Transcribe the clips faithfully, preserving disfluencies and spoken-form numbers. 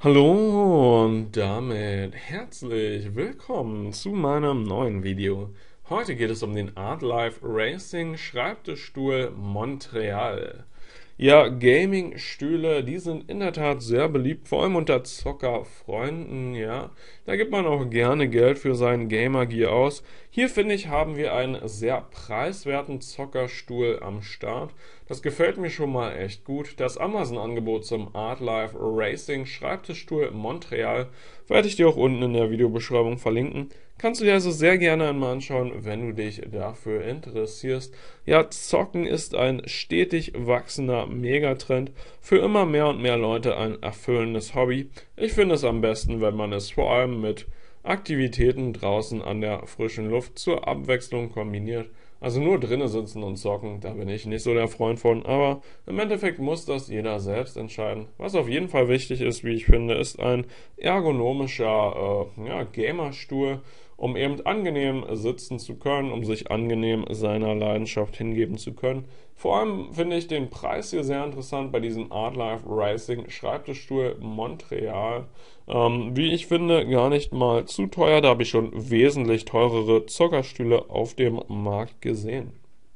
Hallo und damit herzlich willkommen zu meinem neuen Video. Heute geht es um den Artlife Racing Schreibtischstuhl Montreal. Ja, Gaming-Stühle, die sind in der Tat sehr beliebt, vor allem unter Zockerfreunden, ja. Da gibt man auch gerne Geld für seinen Gamer-Gear aus. Hier, finde ich, haben wir einen sehr preiswerten Zockerstuhl am Start. Das gefällt mir schon mal echt gut. Das Amazon-Angebot zum Artlife Racing Schreibtischstuhl Montreal werde ich dir auch unten in der Videobeschreibung verlinken. Kannst du dir also sehr gerne einmal anschauen, wenn du dich dafür interessierst. Ja, Zocken ist ein stetig wachsender Megatrend. Für immer mehr und mehr Leute ein erfüllendes Hobby. Ich finde es am besten, wenn man es vor allem mit Aktivitäten draußen an der frischen Luft zur Abwechslung kombiniert. Also nur drinnen sitzen und zocken, da bin ich nicht so der Freund von, aber im Endeffekt muss das jeder selbst entscheiden. Was auf jeden Fall wichtig ist, wie ich finde, ist ein ergonomischer äh, ja, Gamerstuhl, um eben angenehm sitzen zu können, um sich angenehm seiner Leidenschaft hingeben zu können. Vor allem finde ich den Preis hier sehr interessant bei diesem Artlife Racing Schreibtischstuhl Montreal. Ähm, wie ich finde, gar nicht mal zu teuer, da habe ich schon wesentlich teurere Zockerstühle auf dem Markt gesehen.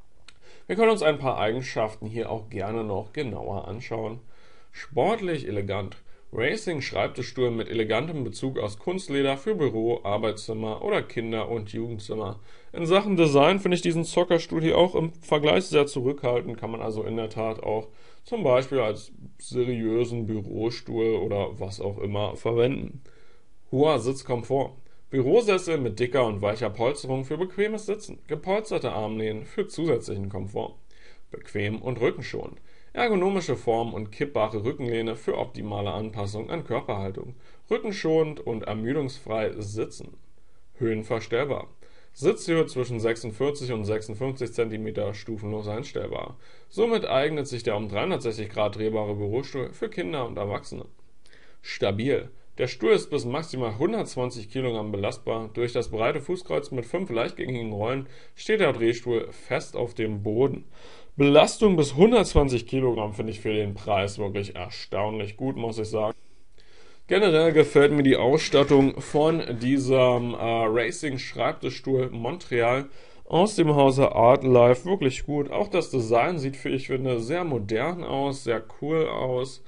Wir können uns ein paar Eigenschaften hier auch gerne noch genauer anschauen. Sportlich elegant. Racing-Schreibtischstuhl mit elegantem Bezug aus Kunstleder für Büro, Arbeitszimmer oder Kinder- und Jugendzimmer. In Sachen Design finde ich diesen Zockerstuhl hier auch im Vergleich sehr zurückhaltend, kann man also in der Tat auch zum Beispiel als seriösen Bürostuhl oder was auch immer verwenden. Hoher Sitzkomfort. Bürosessel mit dicker und weicher Polsterung für bequemes Sitzen. Gepolsterte Armlehnen für zusätzlichen Komfort. Bequem und rückenschonend. Ergonomische Form und kippbare Rückenlehne für optimale Anpassung an Körperhaltung. Rückenschonend und ermüdungsfrei sitzen. Höhenverstellbar. Sitzhöhe zwischen sechsundvierzig und sechsundfünfzig Zentimeter stufenlos einstellbar. Somit eignet sich der um dreihundertsechzig Grad drehbare Bürostuhl für Kinder und Erwachsene. Stabil. Der Stuhl ist bis maximal hundertzwanzig Kilogramm belastbar. Durch das breite Fußkreuz mit fünf leichtgängigen Rollen steht der Drehstuhl fest auf dem Boden. Belastung bis hundertzwanzig Kilogramm finde ich für den Preis wirklich erstaunlich gut, muss ich sagen. Generell gefällt mir die Ausstattung von diesem äh, Racing-Schreibtischstuhl Montreal aus dem Hause Artlife wirklich gut. Auch das Design sieht, für ich finde, sehr modern aus, sehr cool aus.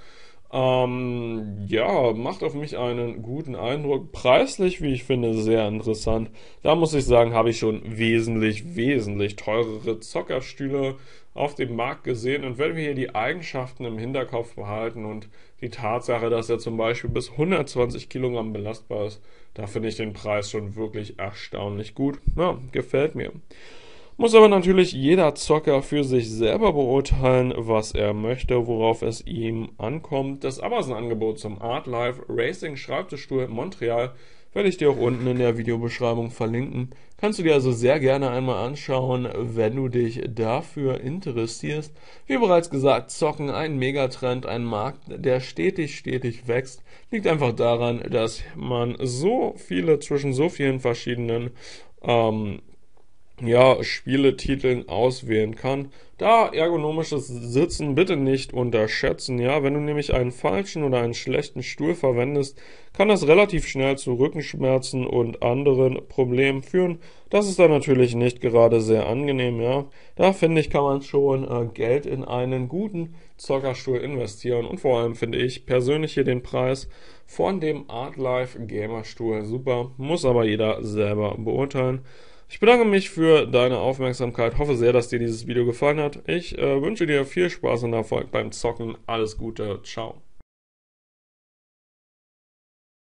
Ähm, ja, macht auf mich einen guten Eindruck. Preislich, wie ich finde, sehr interessant. Da muss ich sagen, habe ich schon wesentlich, wesentlich teurere Zockerstühle auf dem Markt gesehen. Und wenn wir hier die Eigenschaften im Hinterkopf behalten und die Tatsache, dass er zum Beispiel bis hundertzwanzig Kilogramm belastbar ist, da finde ich den Preis schon wirklich erstaunlich gut. Ja, gefällt mir. Muss aber natürlich jeder Zocker für sich selber beurteilen, was er möchte, worauf es ihm ankommt. Das Amazon-Angebot zum Artlife Racing Schreibtischstuhl Montreal werde ich dir auch unten in der Videobeschreibung verlinken. Kannst du dir also sehr gerne einmal anschauen, wenn du dich dafür interessierst. Wie bereits gesagt, Zocken ein Megatrend, ein Markt, der stetig, stetig wächst. Liegt einfach daran, dass man so viele zwischen so vielen verschiedenen ähm, ja, Spieletiteln auswählen kann. Da ergonomisches Sitzen bitte nicht unterschätzen, ja, wenn du nämlich einen falschen oder einen schlechten Stuhl verwendest, kann das relativ schnell zu Rückenschmerzen und anderen Problemen führen. Das ist dann natürlich nicht gerade sehr angenehm, ja. Da finde ich, kann man schon äh, Geld in einen guten Zockerstuhl investieren und vor allem finde ich persönlich hier den Preis von dem Artlife Gamerstuhl super, muss aber jeder selber beurteilen. Ich bedanke mich für deine Aufmerksamkeit, hoffe sehr, dass dir dieses Video gefallen hat. Ich äh, wünsche dir viel Spaß und Erfolg beim Zocken. Alles Gute, ciao.